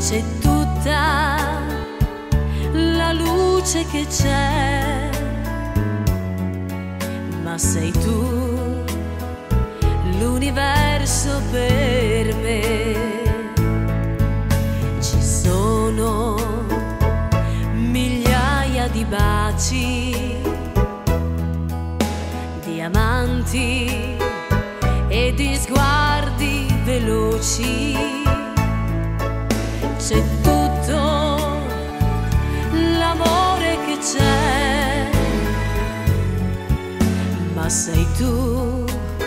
c'è tutta la luce che c'è, ma sei tu l'universo per me. Ci sono migliaia di baci, diamanti e di sguardi veloci. C'è tutto l'amore che c'è, ma sei tu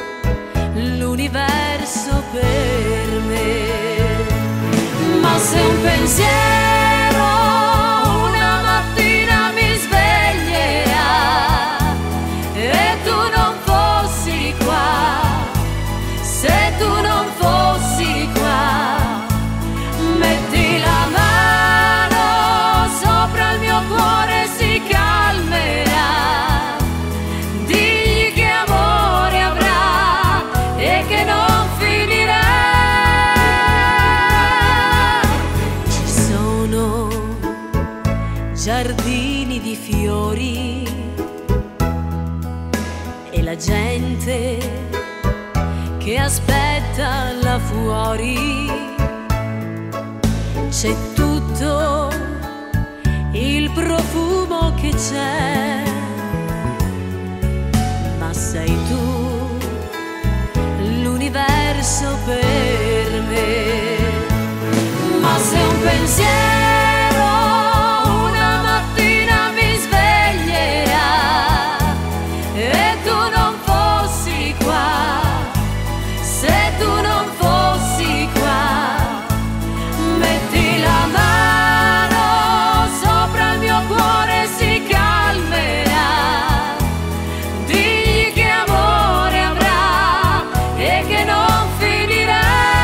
l'universo per me. Ma se un pensiero una mattina mi sveglierà e tu non fossi qua, se tu non fossi qua, metti la mano sopra il mio cuore, si calmerà. Digli che amore avrà e che non finirà. Ci sono giardini di fiori e la gente che aspetta là fuori. C'è tutto il profumo che c'è, ma sei tu l'universo per me. Ma se un pensiero una mattina mi sveglierà e tu non fossi qua, se tu non fossi qua, metti la mano sopra il mio cuore, si calmerà. Digli che amore avrà e che non finirà.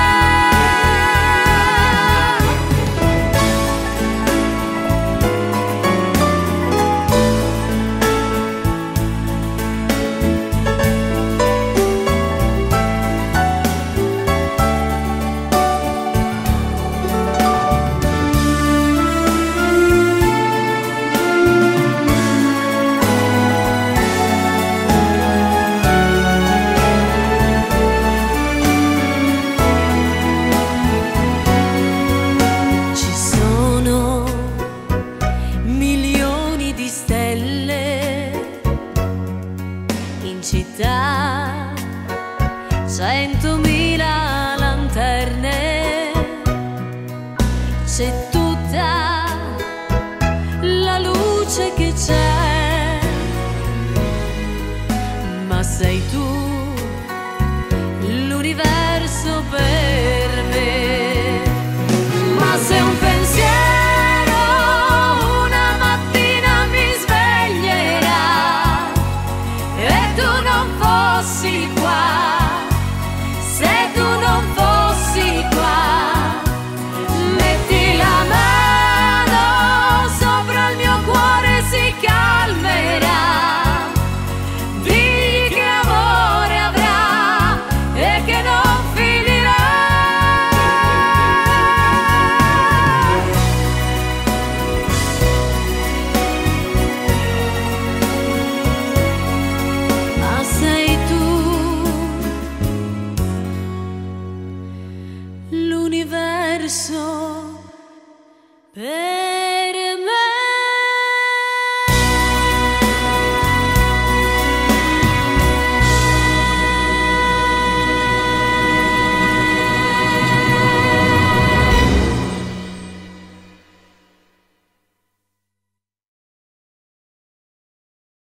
In città 100.000 lanterne, c'è tutta la luce che c'è, ma sei tu